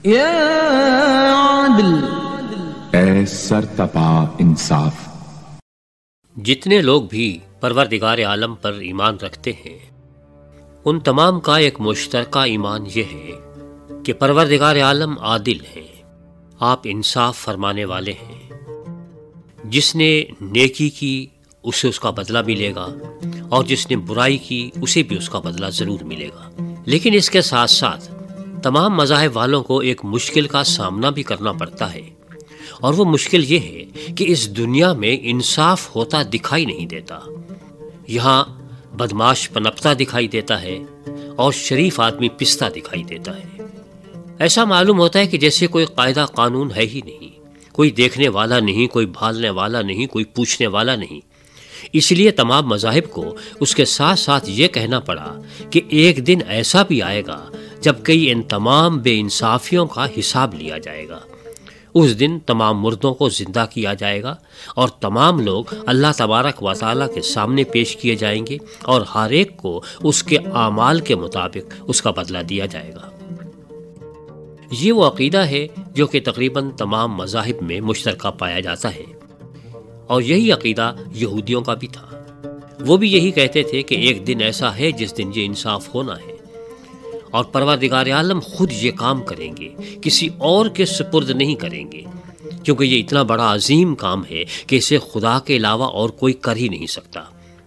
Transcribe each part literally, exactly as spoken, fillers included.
یا عادل، اے سرتپا انصاف۔ جتنے لوگ بھی پروردگار عالم پر ایمان رکھتے ہیں ان تمام کا ایک مشترکہ ایمان یہ ہے کہ پروردگار عالم عادل ہیں، آپ انصاف فرمانے والے ہیں۔ جس نے نیکی کی اسے اس کا بدلہ ملے گا اور جس نے برائی کی اسے بھی اس کا بدلہ ضرور ملے گا۔ لیکن اس کے ساتھ ساتھ تمام مذاہب والوں کو ایک مشکل کا سامنا بھی کرنا پڑتا ہے، اور وہ مشکل یہ ہے کہ اس دنیا میں انصاف ہوتا دکھائی نہیں دیتا۔ یہاں بدماش پنپتا دکھائی دیتا ہے اور شریف آدمی پستا دکھائی دیتا ہے۔ ایسا معلوم ہوتا ہے کہ جیسے کوئی قاعدہ قانون ہے ہی نہیں، کوئی دیکھنے والا نہیں، کوئی بھالنے والا نہیں، کوئی پوچھنے والا نہیں۔ اس لیے تمام مذاہب کو اس کے ساتھ ساتھ یہ کہنا پڑا کہ ایک دن ایسا بھی آئے گا جب کئی ان تمام بے انصافیوں کا حساب لیا جائے گا۔ اس دن تمام مردوں کو زندہ کیا جائے گا اور تمام لوگ اللہ تبارک و تعالیٰ کے سامنے پیش کیے جائیں گے، اور ہر ایک کو اس کے اعمال کے مطابق اس کا بدلہ دیا جائے گا۔ یہ وہ عقیدہ ہے جو کہ تقریباً تمام مذاہب میں مشترکہ پایا جاتا ہے، اور یہی عقیدہ یہودیوں کا بھی تھا۔ وہ بھی یہی کہتے تھے کہ ایک دن ایسا ہے جس دن یہ انصاف ہونا ہے، اور پروردگار عالم خود یہ کام کریں گے، کسی اور کے سپرد نہیں کریں گے، کیونکہ یہ اتنا بڑا عظیم کام ہے کہ اسے خدا کے علاوہ اور کوئی کر ہی نہیں سکتا۔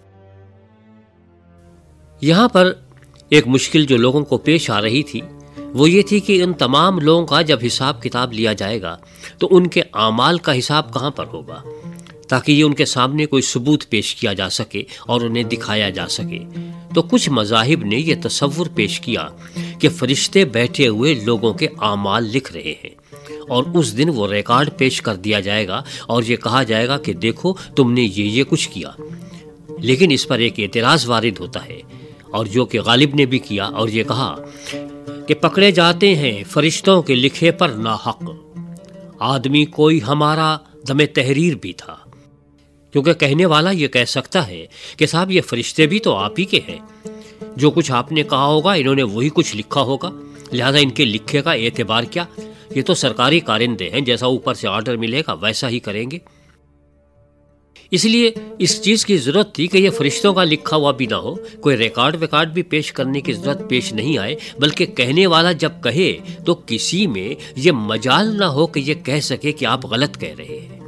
یہاں پر ایک مشکل جو لوگوں کو پیش آ رہی تھی وہ یہ تھی کہ ان تمام لوگوں کا جب حساب کتاب لیا جائے گا تو ان کے اعمال کا حساب کہاں پر ہوگا، تاکہ یہ ان کے سامنے کوئی ثبوت پیش کیا جا سکے اور انہیں دکھایا جا سکے۔ تو کچھ مذاہب نے یہ تصور پیش کیا کہ فرشتے بیٹھے ہوئے لوگوں کے اعمال لکھ رہے ہیں، اور اس دن وہ ریکارڈ پیش کر دیا جائے گا اور یہ کہا جائے گا کہ دیکھو تم نے یہ یہ کچھ کیا۔ لیکن اس پر ایک اعتراض وارد ہوتا ہے، اور جو کہ غالب نے بھی کیا، اور یہ کہا کہ پکڑے جاتے ہیں فرشتوں کے لکھے پر ناحق، آدمی کوئی ہمارا دم تحریر بھی تھا، کیونکہ کہنے والا یہ کہہ سکتا ہے کہ صاحب یہ فرشتے بھی تو آپ ہی کے ہیں، جو کچھ آپ نے کہا ہوگا انہوں نے وہی کچھ لکھا ہوگا، لہذا ان کے لکھے کا اعتبار کیا، یہ تو سرکاری کارندے ہیں، جیسا اوپر سے آرڈر ملے گا ویسا ہی کریں گے۔ اس لیے اس چیز کی ضرورت تھی کہ یہ فرشتوں کا لکھا ہوا بھی نہ ہو، کوئی ریکارڈ ویکارڈ بھی پیش کرنے کی ضرورت پیش نہیں آئے، بلکہ کہنے والا جب کہے تو کسی میں یہ مجال نہ ہو کہ یہ کہہ سکے کہ آپ غلط کہہ رہے ہیں۔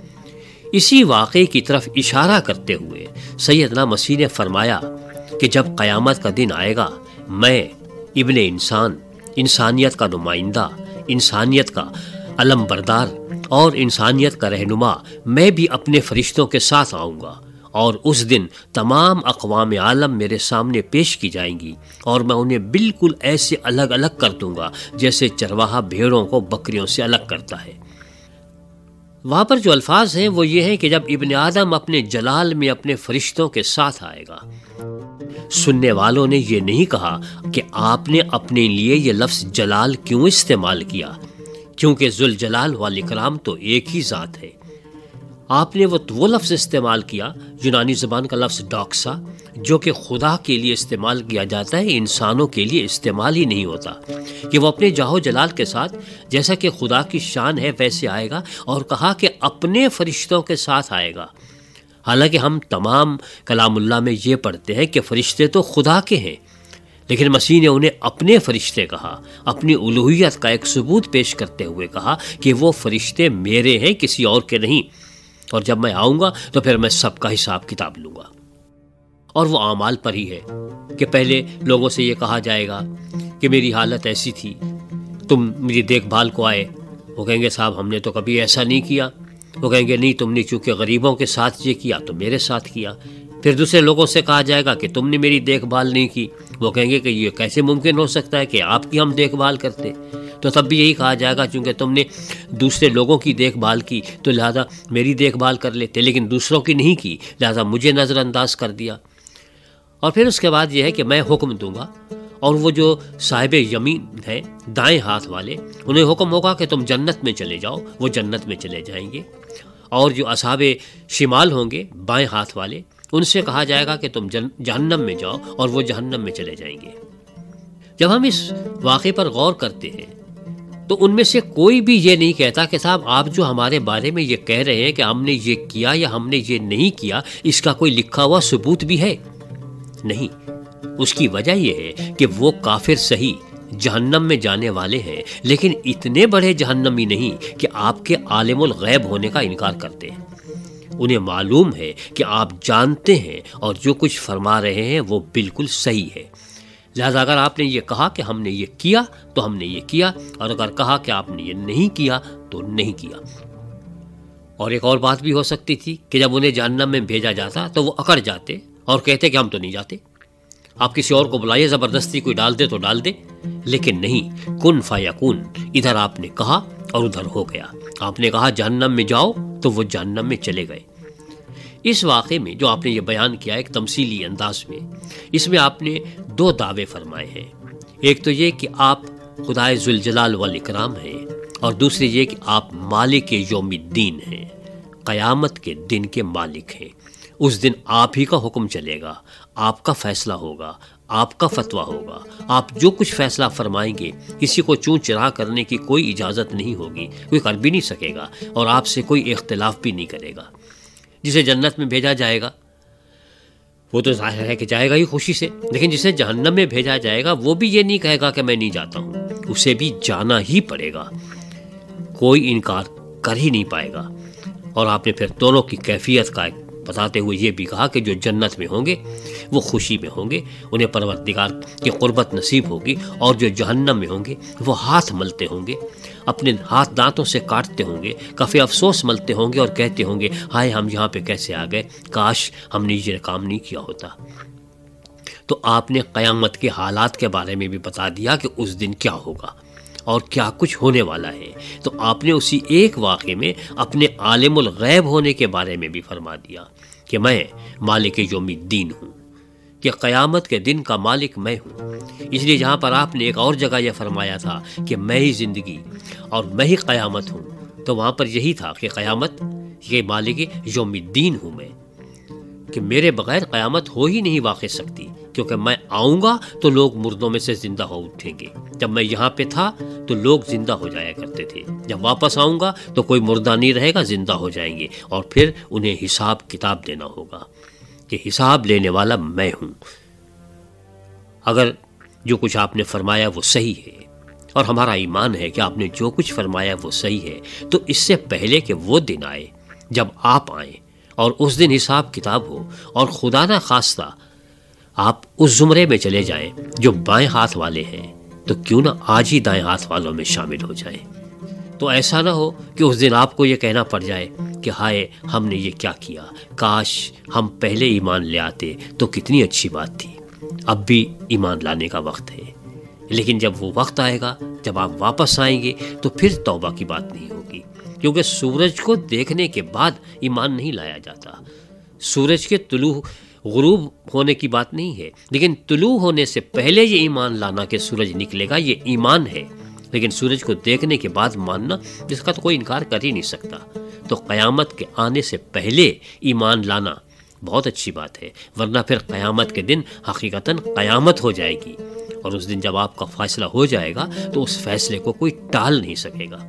اسی واقعے کی طرف اشارہ کرتے ہوئے سیدنا مسیح نے فرمایا کہ جب قیامت کا دن آئے گا، میں ابن انسان، انسانیت کا نمائندہ، انسانیت کا علم بردار اور انسانیت کا رہنما، میں بھی اپنے فرشتوں کے ساتھ آؤں گا، اور اس دن تمام اقوام عالم میرے سامنے پیش کی جائیں گی، اور میں انہیں بالکل ایسے الگ الگ کر دوں گا جیسے چرواہا بھیڑوں کو بکریوں سے الگ کرتا ہے۔ وہاں پر جو الفاظ ہیں وہ یہ ہیں کہ جب ابن آدم اپنے جلال میں اپنے فرشتوں کے ساتھ آئے گا۔ سننے والوں نے یہ نہیں کہا کہ آپ نے اپنے لیے یہ لفظ جلال کیوں استعمال کیا، کیونکہ ذوالجلال والاکرام تو ایک ہی ذات ہے۔ آپ نے وہ وہ لفظ استعمال کیا، یونانی زبان کا لفظ ڈاکسا، جو کہ خدا کے لیے استعمال کیا جاتا ہے، انسانوں کے لیے استعمال ہی نہیں ہوتا، کہ وہ اپنے جاہ و جلال کے ساتھ جیسا کہ خدا کی شان ہے ویسے آئے گا، اور کہا کہ اپنے فرشتوں کے ساتھ آئے گا۔ حالانکہ ہم تمام کلام اللہ میں یہ پڑھتے ہیں کہ فرشتے تو خدا کے ہیں، لیکن مسیح نے انہیں اپنے فرشتے کہا، اپنی الوہیت کا ایک ثبوت پیش کرتے ہوئے کہا کہ وہ فرشتے میرے ہیں، کسی اور کے نہیں، اور جب میں آؤں گا تو پھر میں سب کا حساب کتاب لوں گا۔ اور وہ اعمال پر ہی ہے کہ پہلے لوگوں سے یہ کہا جائے گا کہ میری حالت ایسی تھی، تم میری دیکھ بھال کو آئے، وہ کہیں گے صاحب ہم نے تو کبھی ایسا نہیں کیا، وہ کہیں گے نہیں تم نے چونکہ غریبوں کے ساتھ یہ کیا تو میرے ساتھ کیا۔ پھر دوسرے لوگوں سے کہا جائے گا کہ تم نے میری دیکھ بھال نہیں کی، وہ کہیں گے کہ یہ کیسے ممکن ہو سکتا ہے کہ آپ کی ہم دیکھ بھال کرتے، تو تب بھی یہی کہا جائے گا چونکہ تم نے دوسرے لوگوں کی دیکھ بھال کی تو لہذا میری دیکھ بھال کر لیتے، لیکن دوسروں کی نہیں کی لہذا مجھے نظر انداز کر دیا۔ اور پھر اس کے بعد یہ ہے کہ میں حکم دوں گا، اور وہ جو صاحب یمین ہیں دائیں ہاتھ والے، انہیں حکم ہوگا کہ تم جنت میں چلے جاؤ، وہ جنت میں چلے جائیں گے، اور جو اصحاب شمال ہوں گے بائیں ہاتھ والے، ان سے کہا جائے گا کہ تم جہنم میں جاؤ، اور وہ جہنم میں چلے جائیں گے۔ جب ہم اس واقعے پر غور کرتے ہیں تو ان میں سے کوئی بھی یہ نہیں کہتا کہ صاحب آپ جو ہمارے بارے میں یہ کہہ رہے ہیں کہ ہم نے یہ کیا یا ہم نے یہ نہیں کیا، اس کا کوئی لکھا ہوا ثبوت بھی ہے؟ نہیں۔ اس کی وجہ یہ ہے کہ وہ کافر صحیح جہنم میں جانے والے ہیں، لیکن اتنے بڑے جہنمی نہیں کہ آپ کے عالم الغیب ہونے کا انکار کرتے ہیں۔ انہیں معلوم ہے کہ آپ جانتے ہیں اور جو کچھ فرما رہے ہیں وہ بالکل صحیح ہے، لہذا اگر آپ نے یہ کہا کہ ہم نے یہ کیا تو ہم نے یہ کیا، اور اگر کہا کہ آپ نے یہ نہیں کیا تو نہیں کیا۔ اور ایک اور بات بھی ہو سکتی تھی کہ جب انہیں جہنم میں بھیجا جاتا تو وہ اکڑ جاتے اور کہتے کہ ہم تو نہیں جاتے، آپ کسی اور کو بلائیے، زبردستی کوئی ڈال دے تو ڈال دے۔ لیکن نہیں، کن فیکون، ادھر آپ نے کہا اور ادھر ہو گیا۔ آپ نے کہا جہنم میں جاؤ تو وہ جہنم میں چلے گئے۔ اس واقعے میں جو آپ نے یہ بیان کیا ایک تمثیلی انداز میں، اس میں آپ نے دو دعوے فرمائے ہیں۔ ایک تو یہ کہ آپ خدائے ذوالجلال والاکرام ہیں، اور دوسری یہ کہ آپ مالک یوم الدین ہیں، قیامت کے دن کے مالک ہیں۔ اس دن آپ ہی کا حکم چلے گا، آپ کا فیصلہ ہوگا، آپ کا فتویٰ ہوگا، آپ جو کچھ فیصلہ فرمائیں گے کسی کو چون چرا کرنے کی کوئی اجازت نہیں ہوگی، کوئی کر بھی نہیں سکے گا، اور آپ سے کوئی اختلاف بھی نہیں کرے گا۔ جسے جنت میں بھیجا جائے گا وہ تو ظاہر ہے کہ جائے گا ہی خوشی سے، لیکن جسے جہنم میں بھیجا جائے گا وہ بھی یہ نہیں کہے گا کہ میں نہیں جاتا ہوں، اسے بھی جانا ہی پڑے گا، کوئی انکار کر ہی نہیں پائے گا۔ اور آپ نے پھر دونوں کی کیفیت کا بتاتے ہوئے یہ بھی کہا کہ جو جنت میں ہوں گے وہ خوشی میں ہوں گے، انہیں پروردگار کی قربت نصیب ہوگی، اور جو جہنم میں ہوں گے وہ ہاتھ ملتے ہوں گے، اپنے ہاتھ دانتوں سے کاٹتے ہوں گے، کفِ افسوس ملتے ہوں گے اور کہتے ہوں گے ہائے ہم یہاں پہ کیسے آ گئے، کاش ہم نے یہ کام نہیں کیا ہوتا۔ تو آپ نے قیامت کے حالات کے بارے میں بھی بتا دیا کہ اس دن کیا ہوگا اور کیا کچھ ہونے والا ہے۔ تو آپ نے اسی ایک واقعے میں اپنے عالم الغیب ہونے کے بارے میں بھی فرما دیا کہ میں مالک یوم الدین ہوں، کہ قیامت کے دن کا مالک میں ہوں۔ اس لیے جہاں پر آپ نے ایک اور جگہ یہ فرمایا تھا کہ میں ہی زندگی اور میں ہی قیامت ہوں، تو وہاں پر یہی تھا کہ قیامت یہ مالک یوم الدین ہوں میں، کہ میرے بغیر قیامت ہو ہی نہیں واقع سکتی، کیونکہ میں آؤں گا تو لوگ مردوں میں سے زندہ ہو اٹھیں گے۔ جب میں یہاں پہ تھا تو لوگ زندہ ہو جایا کرتے تھے، جب واپس آؤں گا تو کوئی مردہ نہیں رہے گا، زندہ ہو جائیں گے، اور پھر انہیں حساب کتاب دینا ہوگا کہ حساب لینے والا میں ہوں۔ اگر جو کچھ آپ نے فرمایا وہ صحیح ہے، اور ہمارا ایمان ہے کہ آپ نے جو کچھ فرمایا وہ صحیح ہے، تو اس سے پہلے کہ وہ دن آئے جب آپ آئیں اور اس دن حساب کتاب ہو، اور خدا نہ خواستہ آپ اس زمرے میں چلے جائیں جو بائیں ہاتھ والے ہیں، تو کیوں نہ آج ہی دائیں ہاتھ والوں میں شامل ہو جائیں۔ تو ایسا نہ ہو کہ اس دن آپ کو یہ کہنا پڑ جائے کہ ہائے ہم نے یہ کیا کیا، کاش ہم پہلے ایمان لے آتے تو کتنی اچھی بات تھی۔ اب بھی ایمان لانے کا وقت ہے، لیکن جب وہ وقت آئے گا جب آپ واپس آئیں گے تو پھر توبہ کی بات نہیں ہوگی، کیونکہ سورج کو دیکھنے کے بعد ایمان نہیں لایا جاتا۔ سورج کے طلوع غروب ہونے کی بات نہیں ہے، لیکن طلوع ہونے سے پہلے یہ ایمان لانا کہ سورج نکلے گا یہ ایمان ہے، لیکن سورج کو دیکھنے کے بعد ماننا جس کا تو کوئی انکار کر ہی نہیں سکتا۔ تو قیامت کے آنے سے پہلے ایمان لانا بہت اچھی بات ہے، ورنہ پھر قیامت کے دن حقیقتاً قیامت ہو جائے گی، اور اس دن جب آپ کا فیصلہ ہو جائے گا تو اس فیصلے کو کوئی ٹال نہیں سکے گا۔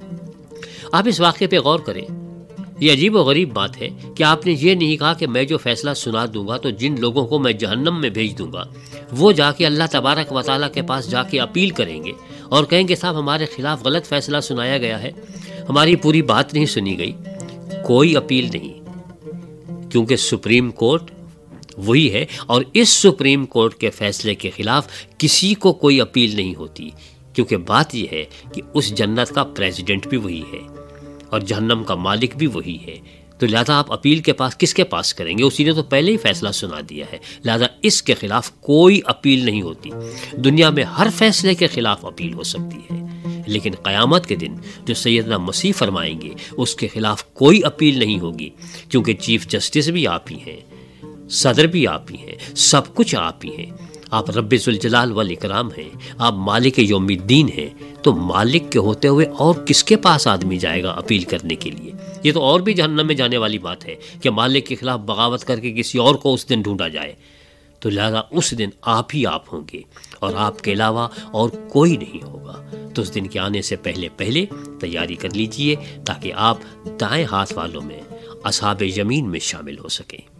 آپ اس واقعے پہ غور کریں، یہ عجیب و غریب بات ہے کہ آپ نے یہ نہیں کہا کہ میں جو فیصلہ سنا دوں گا تو جن لوگوں کو میں جہنم میں بھیج دوں گا وہ جا کے اللہ تبارک و تعالیٰ کے پاس جا کے اپیل کریں گے اور کہیں گے صاحب ہمارے خلاف غلط فیصلہ سنایا گیا ہے، ہماری پوری بات نہیں سنی گئی۔ کوئی اپیل نہیں، کیونکہ سپریم کورٹ وہی ہے، اور اس سپریم کورٹ کے فیصلے کے خلاف کسی کو کوئی اپیل نہیں ہوتی، کیونکہ بات یہ ہے کہ اس جنت کا پریزیڈنٹ بھی وہی ہے اور جہنم کا مالک بھی وہی ہے، تو لہذا آپ اپیل کے پاس کس کے پاس کریں گے؟ اسی نے تو پہلے ہی فیصلہ سنا دیا ہے، لہذا اس کے خلاف کوئی اپیل نہیں ہوتی۔ دنیا میں ہر فیصلے کے خلاف اپیل ہو سکتی ہے، لیکن قیامت کے دن جو سیدنا مسیح فرمائیں گے اس کے خلاف کوئی اپیل نہیں ہوگی، کیونکہ چیف جسٹس بھی آپ ہی ہیں، صدر بھی آپ ہی ہیں، سب کچھ آپ ہی ہیں، آپ رب ذوالجلال والاکرام ہیں، آپ مالک یوم الدین ہیں، تو مالک کے ہوتے ہوئے اور کس کے پاس آدمی جائے گا اپیل کرنے کے لیے؟ یہ تو اور بھی جہنم میں جانے والی بات ہے کہ مالک کے خلاف بغاوت کر کے کسی اور کو اس دن ڈھونڈا جائے، تو لہذا اس دن آپ ہی آپ ہوں گے اور آپ کے علاوہ اور کوئی نہیں ہوگا۔ تو اس دن کے آنے سے پہلے پہلے تیاری کر لیجئے تاکہ آپ دائیں ہاتھ والوں میں اصحاب یمین میں شامل ہو سکیں۔